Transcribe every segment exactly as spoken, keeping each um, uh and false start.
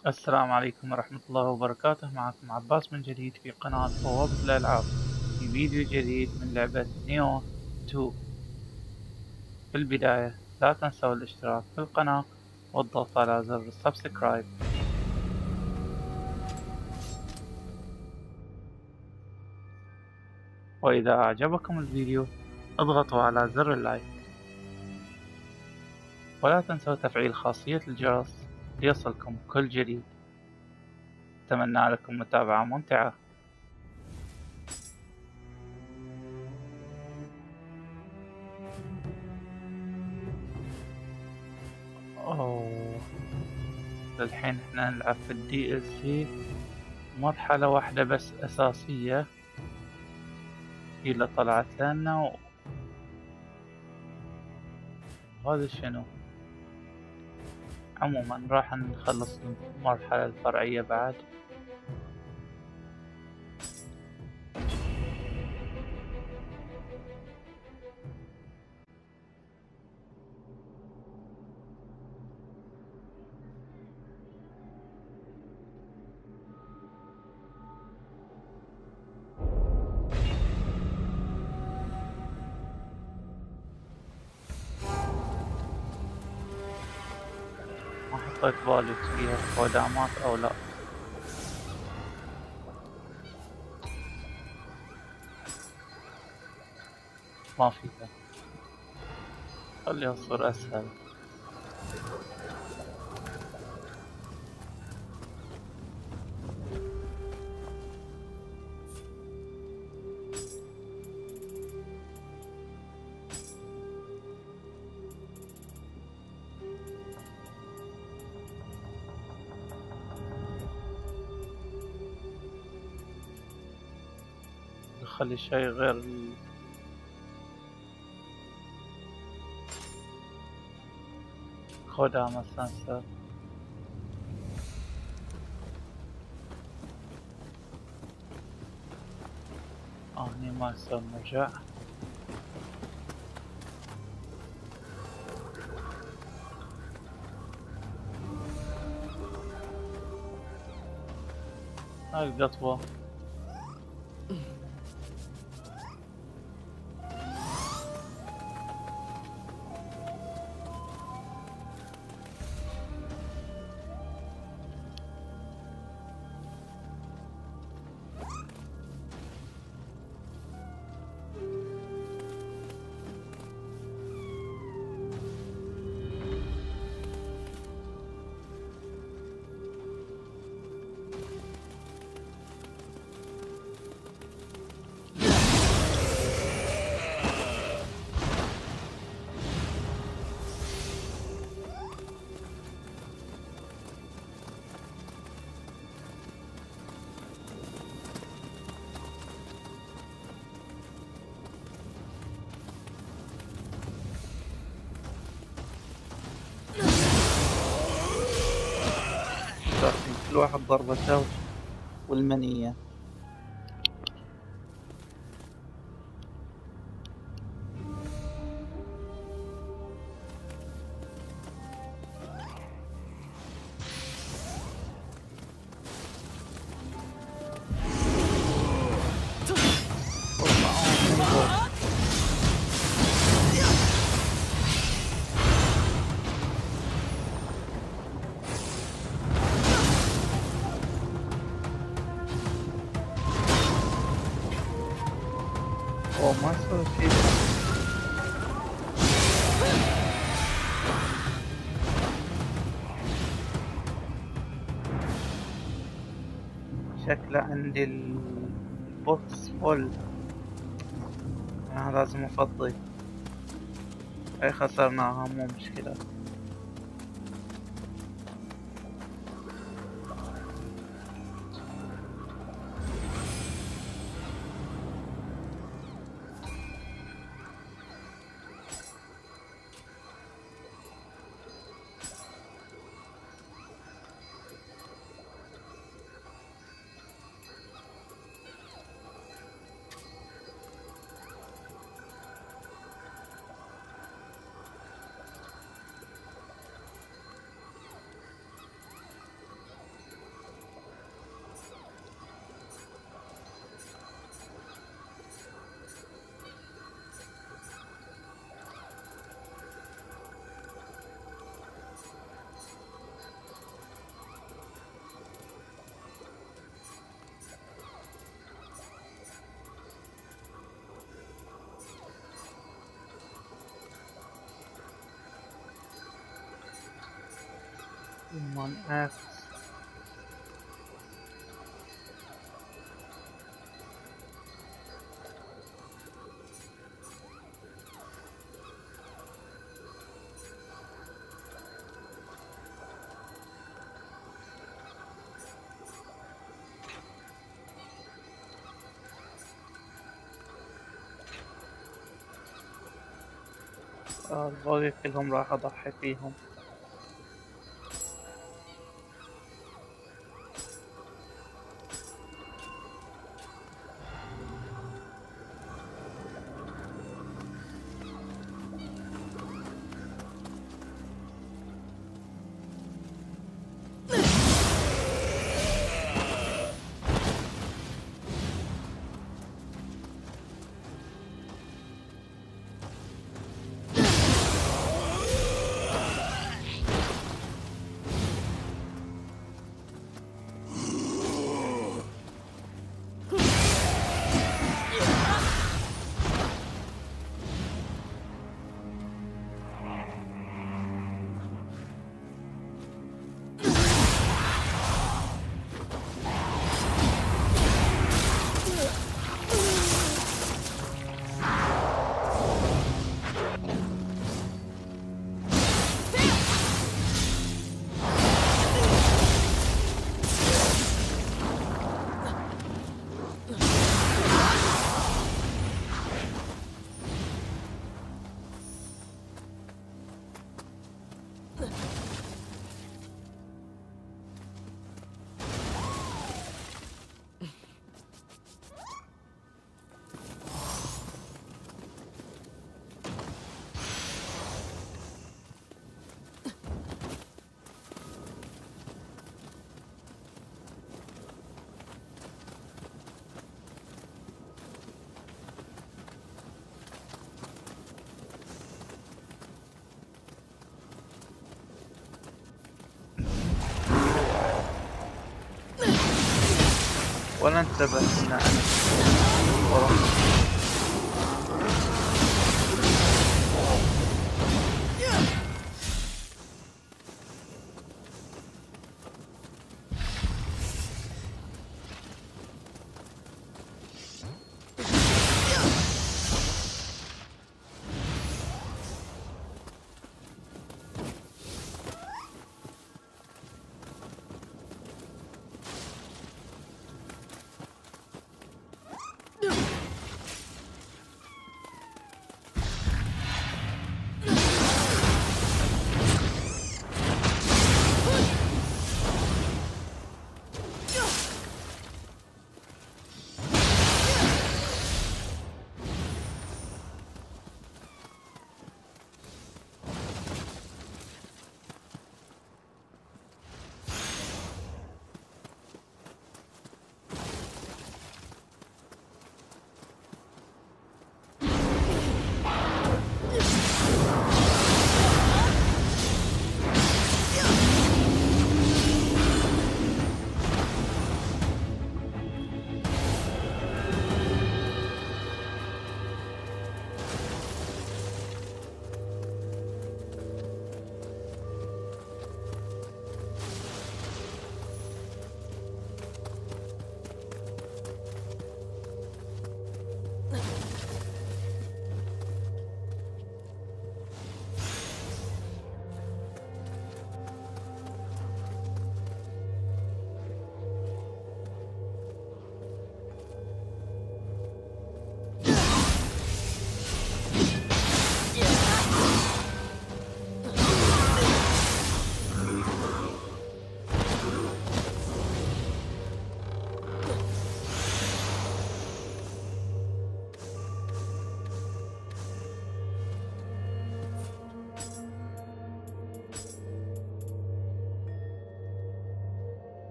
السلام عليكم ورحمة الله وبركاته. معكم عباس من جديد في قناة بوابة الألعاب في فيديو جديد من لعبة نيو تو. في البداية لا تنسوا الاشتراك في القناة والضغط على زر السبسكرايب، وإذا أعجبكم الفيديو اضغطوا على زر اللايك، ولا تنسوا تفعيل خاصية الجرس ليصلكم كل جديد. أتمنى لكم متابعة ممتعة. أوه، للحين احنا نلعب في الدي ال سي مرحلة واحدة بس أساسية هي اللي طلعت لنا. وهذا شنو؟ عموما راح نخلص المرحلة الفرعية بعد. ما حطيت بالي فيها خدامات أو لا. ما فيها، خليها تصير أسهل. نخلي شيء غير الخدامة سنسر. آه هني ما يصير نرجع. هاي القطوة. لكن كل واحد ضربته والمنية. أوه ما يصير شي. شكله عندي البوكس فل. أنا لازم أفضي. أي خسرناها مو مشكلة. من اس. الباقي كلهم راح اضحي فيهم. ولا انتبه ان انا ورا.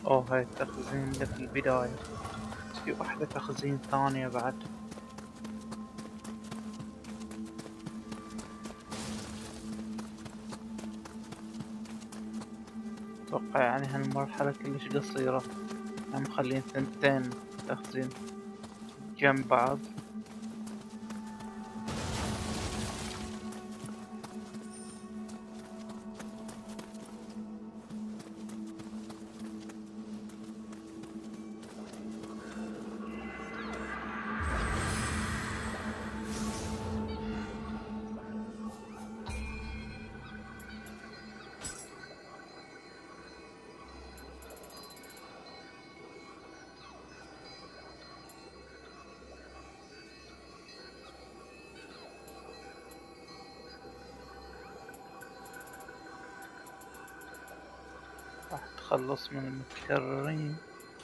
اوه هاي التخزين اللي في البداية، بس في واحدة تخزين ثانية بعد. اتوقع يعني هالمرحلة كلش قصيرة، هم مخلين ثنتين تخزين جنب بعض. راح تخلص من المتكررين.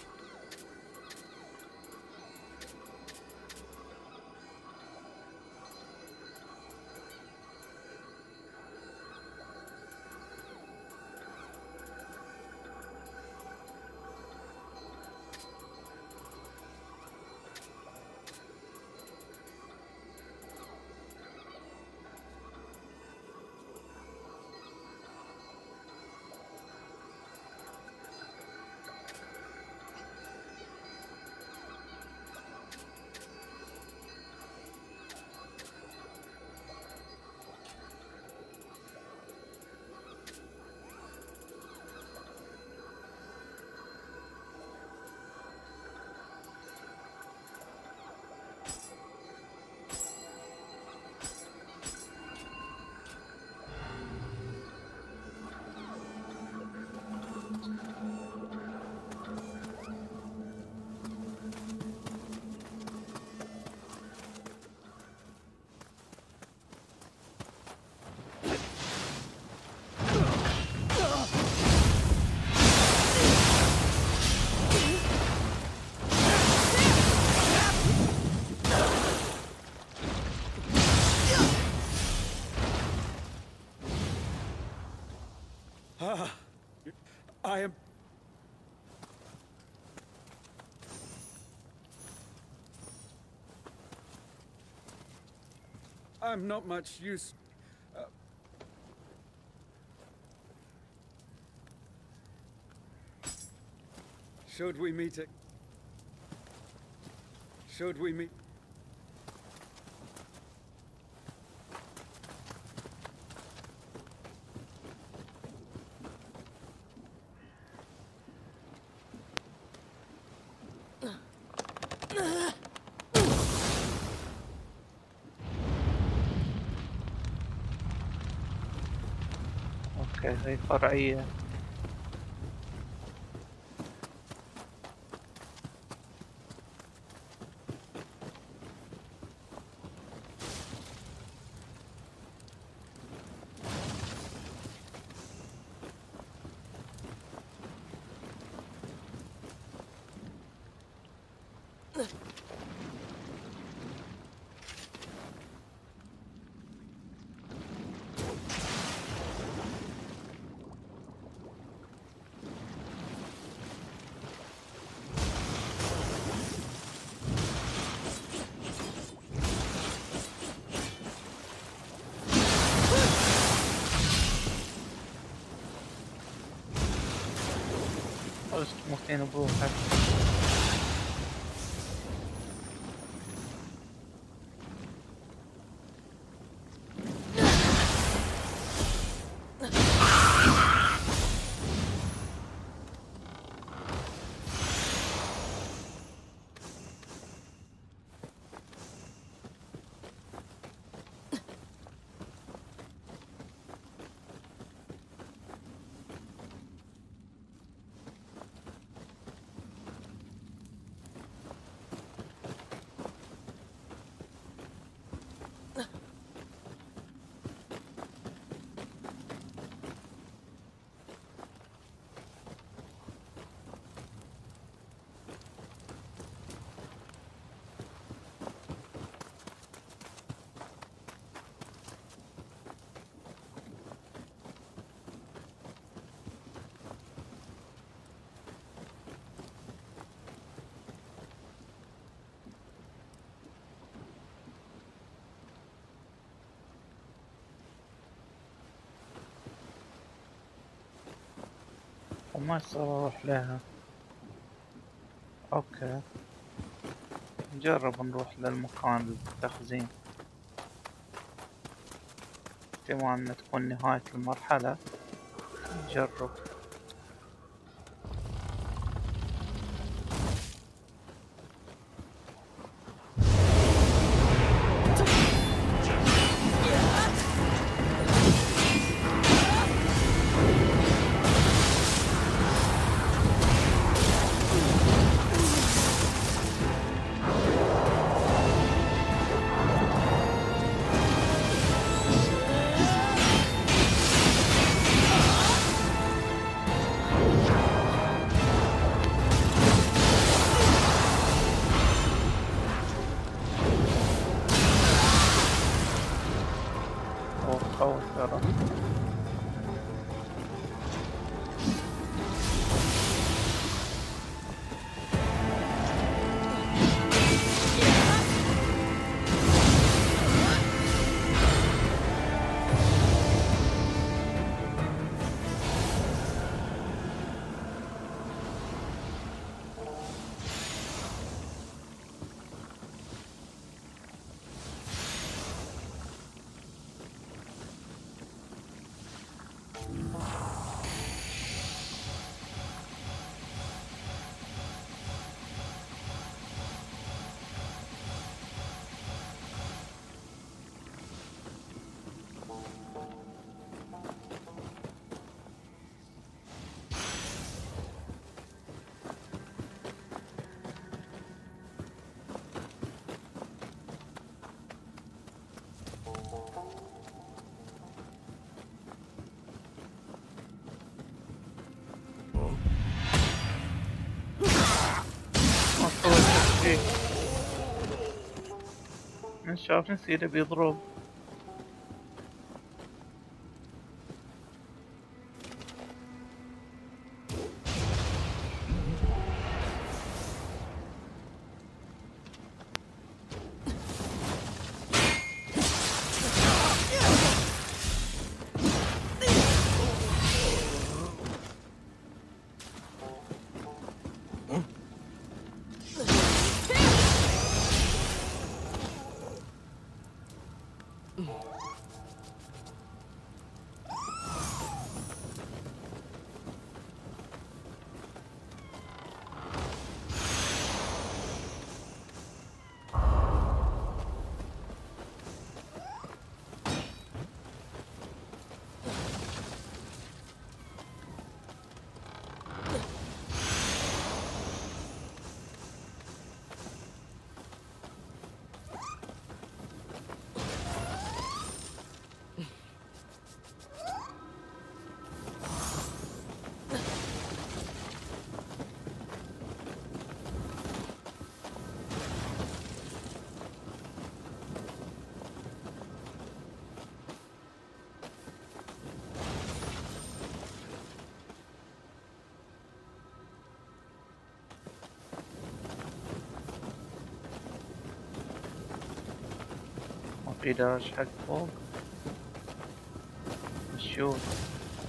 Ah, I am... I'm not much use. Uh... Should we meet it? Should we meet? اوكي هاي فرعية. خلص تموتين بروحك. ما يصير اروح لها. اوكي نجرب نروح للمكان التخزين، احتمال ان تكون نهاية المرحلة. نجرب. اوه خوف ترى. مصطوى التفكيك من شاف نسيله بيضرب. ما في درج حق فوق. نشوف.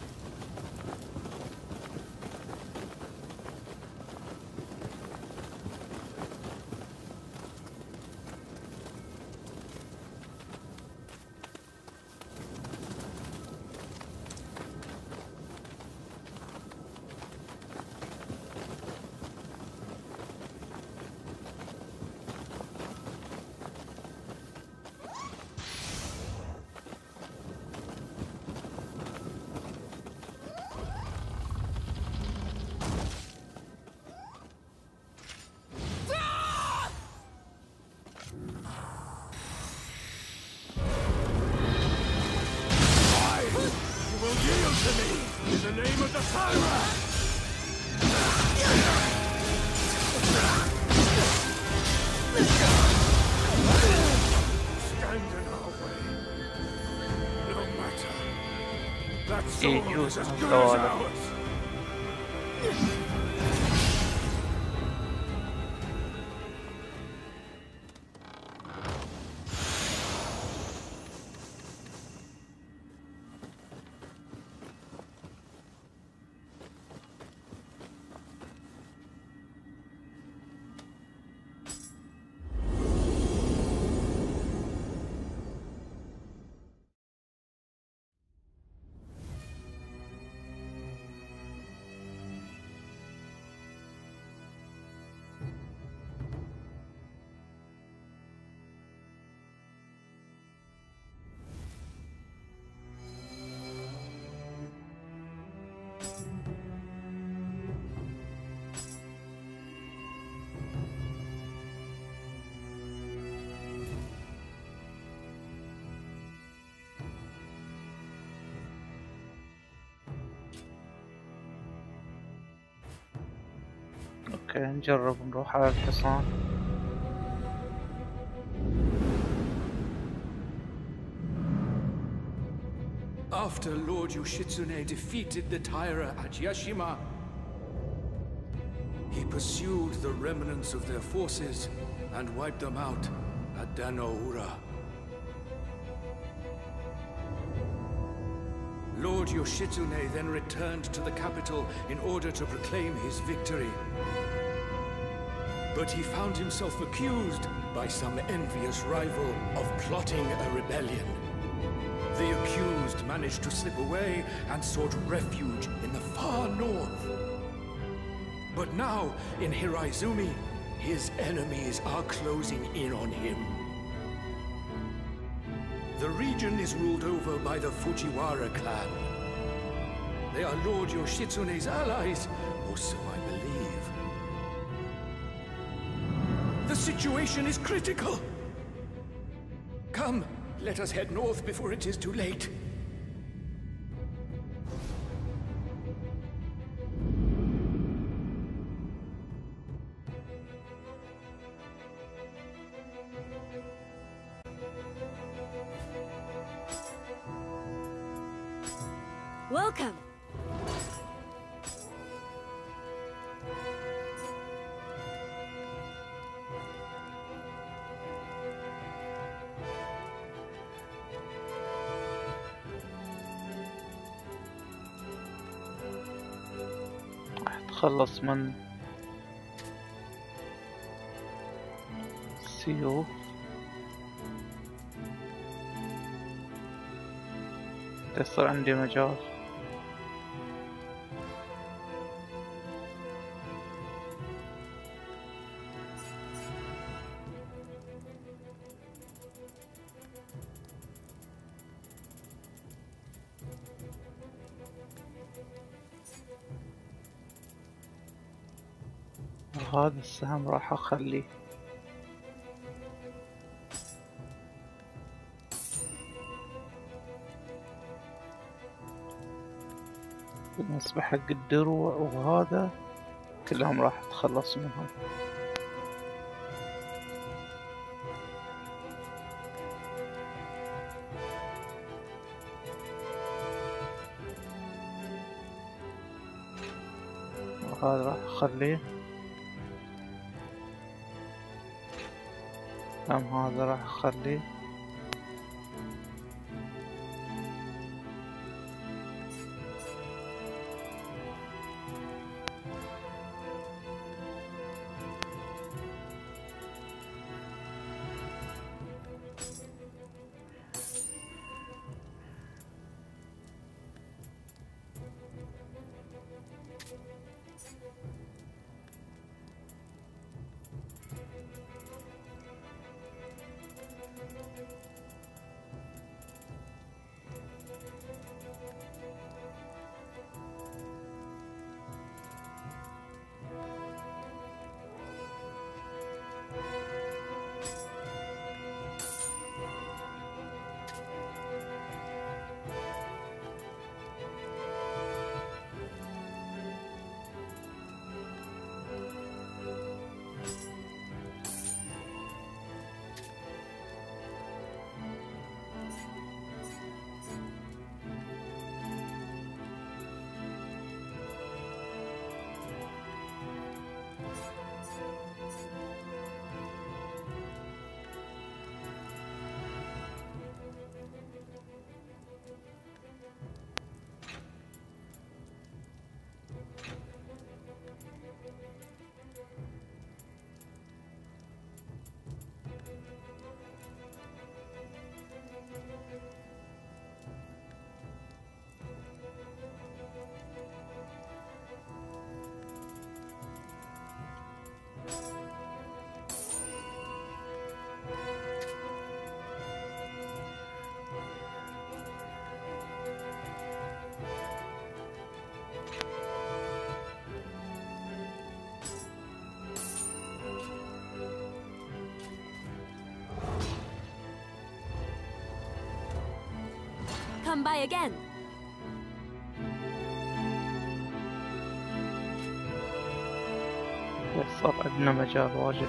يجوز السوالف. اوكي نجرب نروح على الحصان. After Lord Yoshitsune defeated the Taira at Yashima, he pursued the remnants of their forces and wiped them out at Danoura. Lord Yoshitsune then returned to the capital in order to proclaim his victory. But he found himself accused by some envious rival of plotting a rebellion. The accused managed to slip away and sought refuge in the far north. But now, in Hiraizumi, his enemies are closing in on him. The region is ruled over by the Fujiwara clan. They are Lord Yoshitsune's allies, or so I believe. The situation is critical! Come, let us head north before it is too late. Welcome. اتخلص من السيوف. يصير عندي مجال. هذا السهم راح اخليه. بالنسبة حق الدروع وهذا كلهم راح اتخلص منهم. وهذا راح اخليه. أم هذا راح اخليه. Come by again. صار عندنا مجال واجد.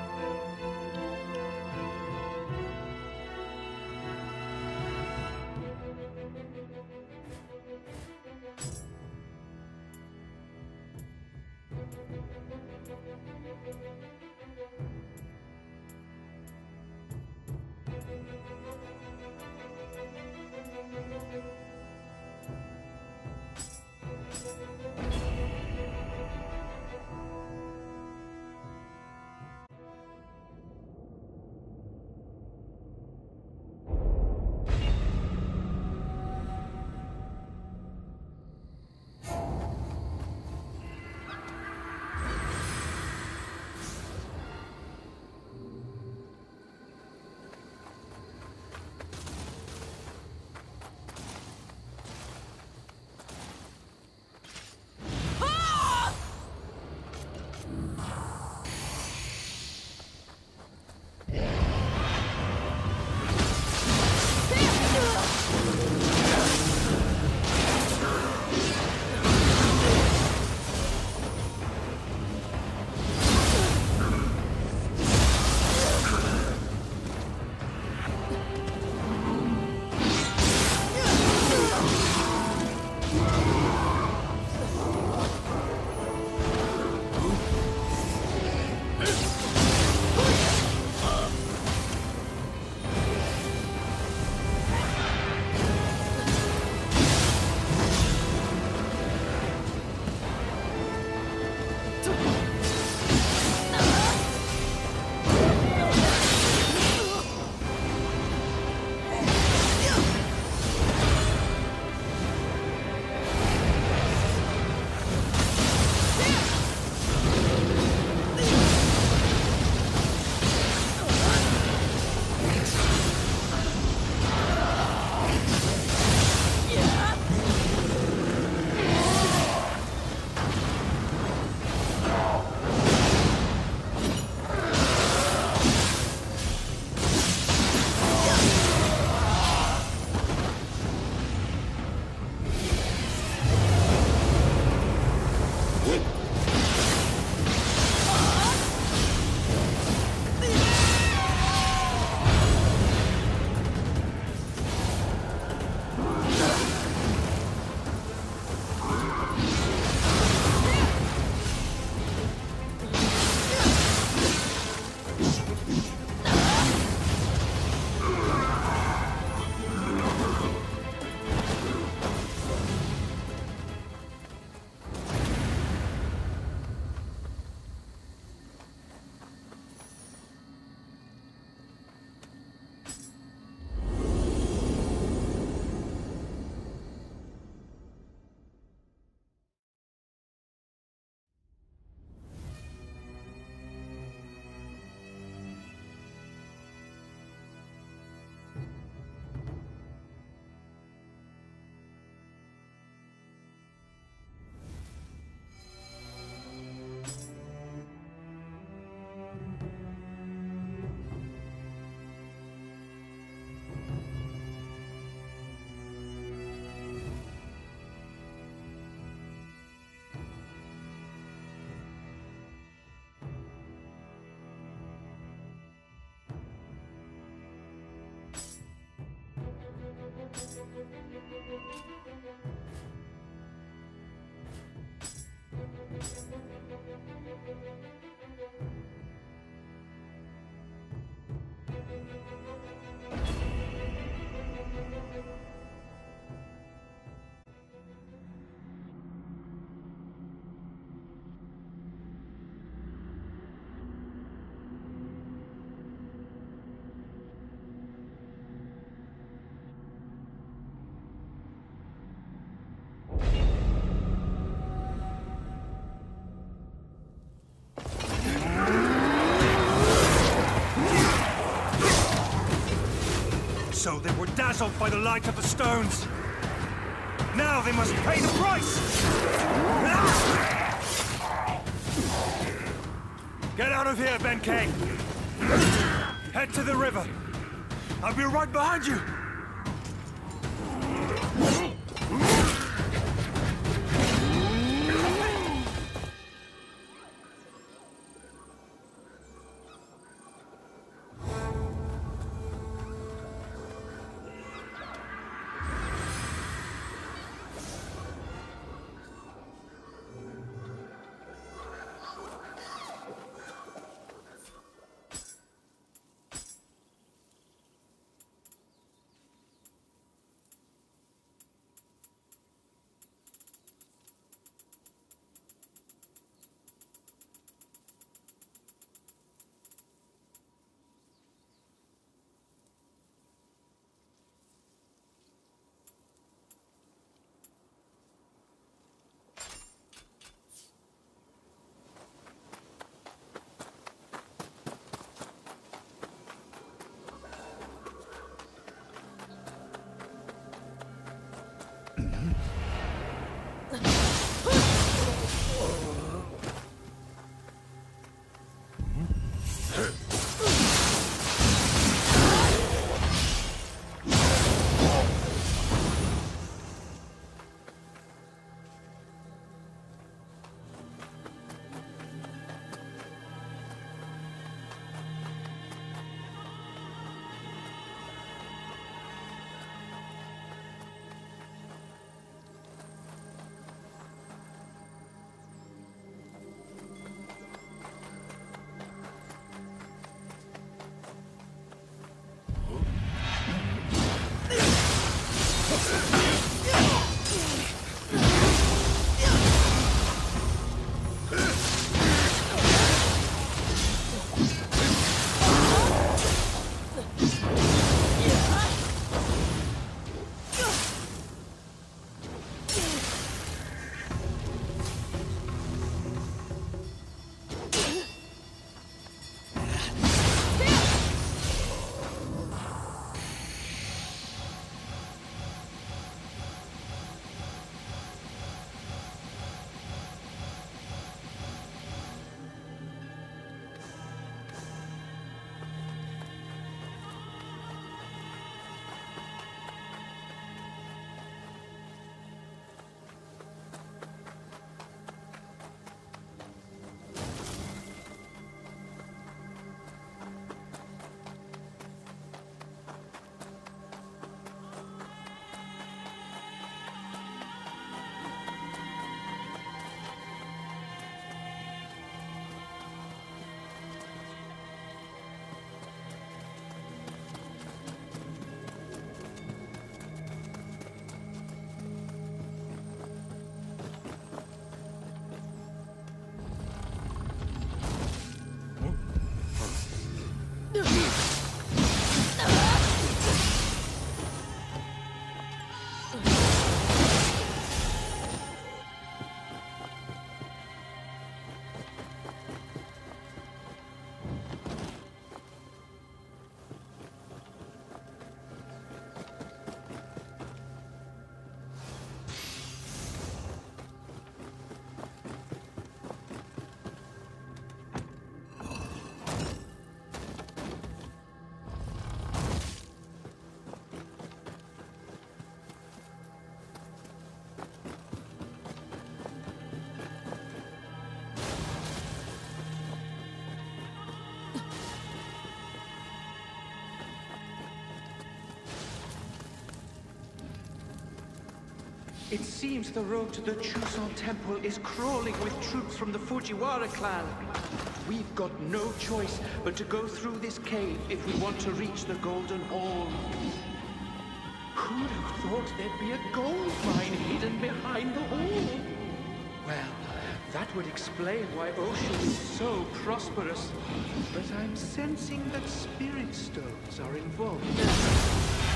So they were dazzled by the light of the stones. Now they must pay the price! Get out of here, Benkei! Head to the river. I'll be right behind you! It seems the road to the Chusan Temple is crawling with troops from the Fujiwara clan. We've got no choice but to go through this cave if we want to reach the Golden Hall. Who'd have thought there'd be a gold mine hidden behind the hall? Well, that would explain why Osho is so prosperous. But I'm sensing that spirit stones are involved.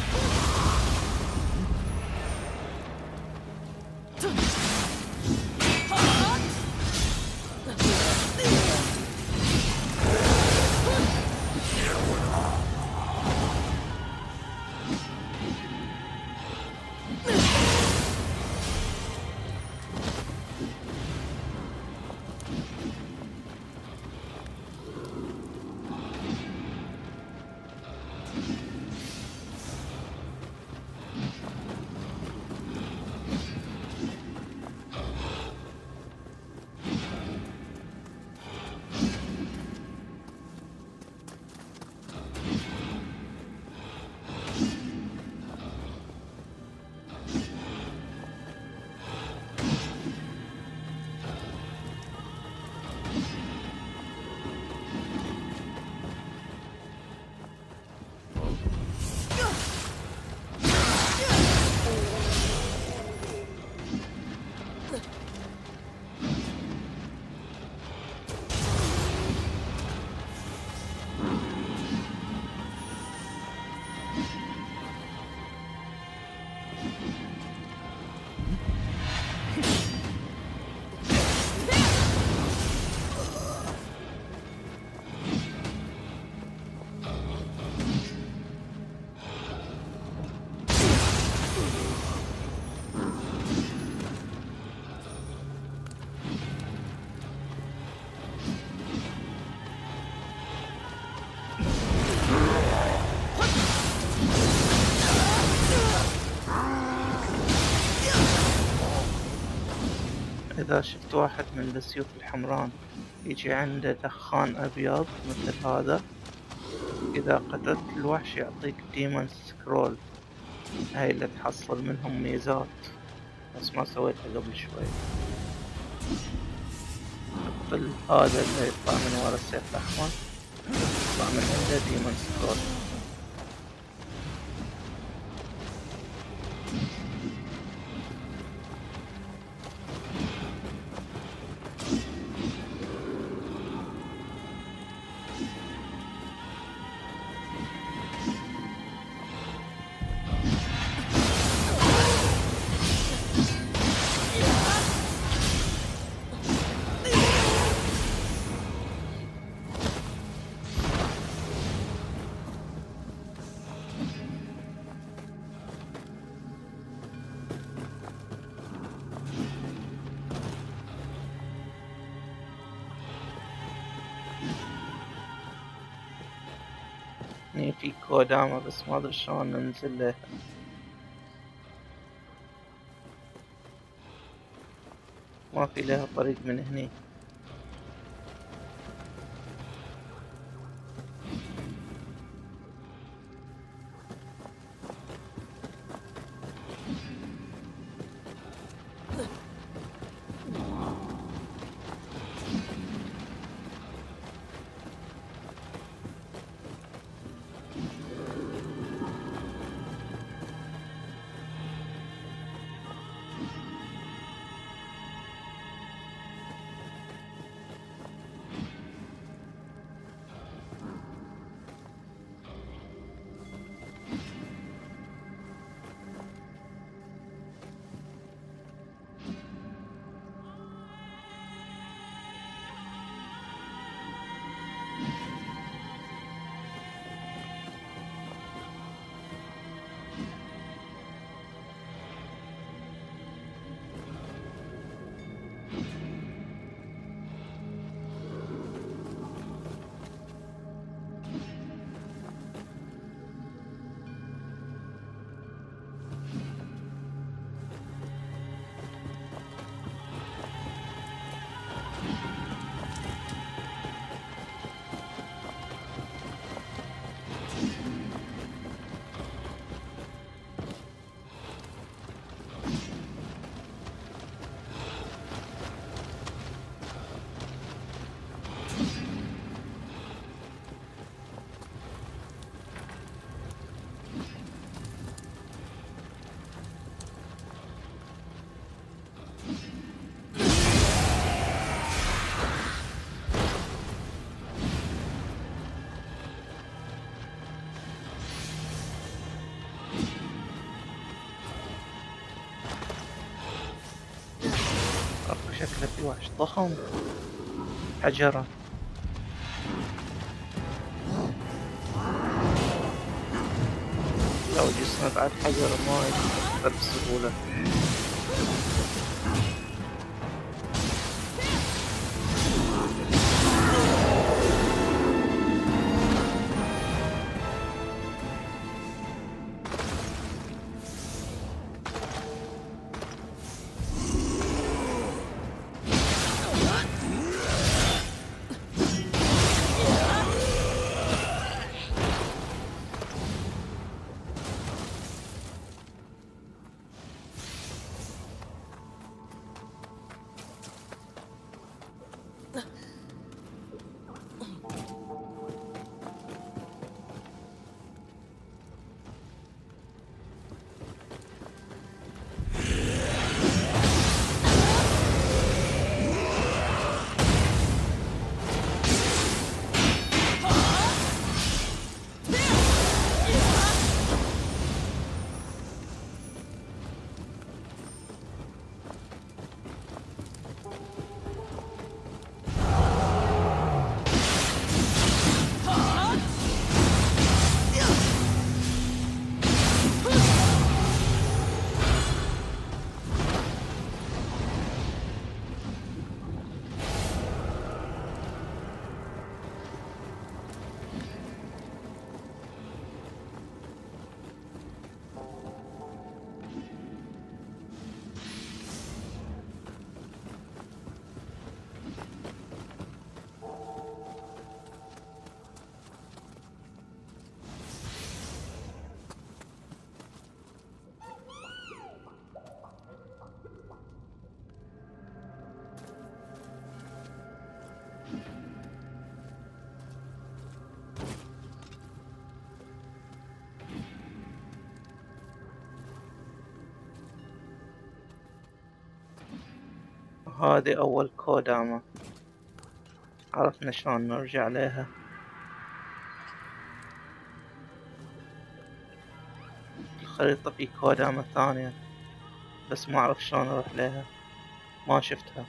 إذا شفت واحد من السيوف الحمران يجي عنده دخان أبيض مثل هذا، إذا قتلت الوحش يعطيك ديمون سكرول، هاي اللي تحصل منهم ميزات بس ما سويتها قبل شوي. قتل هذا اللي يطلع من ورا السيف الأحمر يطلع من عنده ديمون سكرول. كوداما بس ما ادري شلون ننزل له. ما في لها طريق من هني. شكله في وحش ضخم حجرة. لو جسمه بعد حجرة ما يتكسر بسهولة. هذه أول كوداما، عرفنا شلون نرجع لها. الخريطة في كوداما ثانية بس ما أعرف شلون أروح لها، ما شفتها.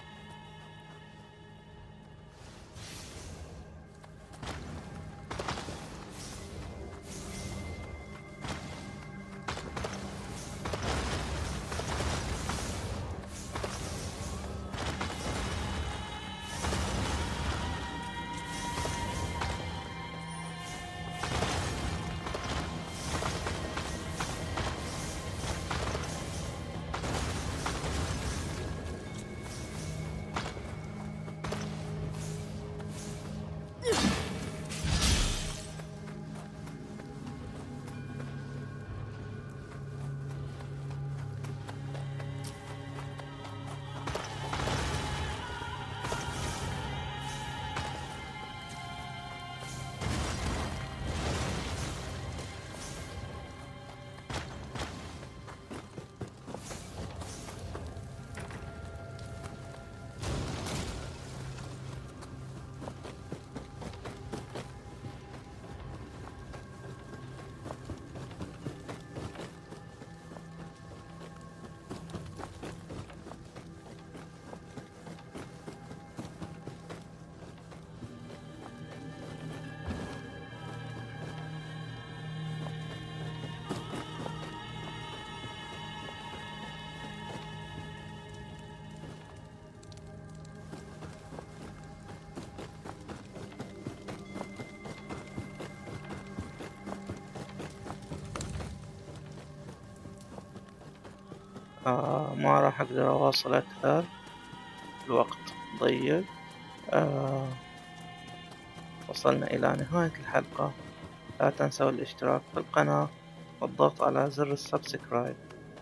آه ما راح أقدر أواصل أكثر، الوقت ضيق. آه وصلنا إلى نهاية الحلقة. لا تنسوا الاشتراك في القناة والضغط على زر السبسكرايب،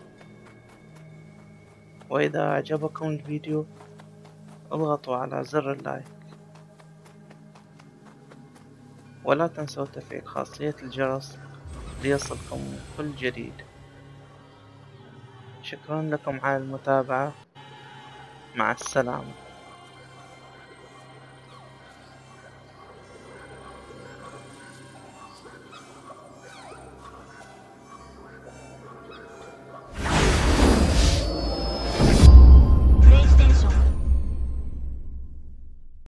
وإذا أعجبكم الفيديو اضغطوا على زر اللايك، ولا تنسوا تفعيل خاصية الجرس ليصلكم كل جديد. شكرا لكم على المتابعة، مع السلامة.